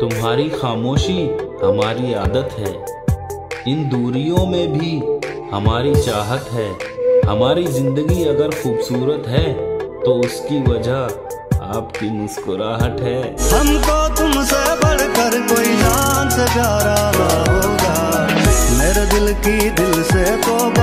तुम्हारी खामोशी हमारी आदत है, इन दूरियों में भी हमारी चाहत है। हमारी जिंदगी अगर खूबसूरत है तो उसकी वजह आपकी मुस्कुराहट है। हमको तुमसे बढ़कर कोई जान से प्यारा ना होगा, मेरे दिल की दिल से तो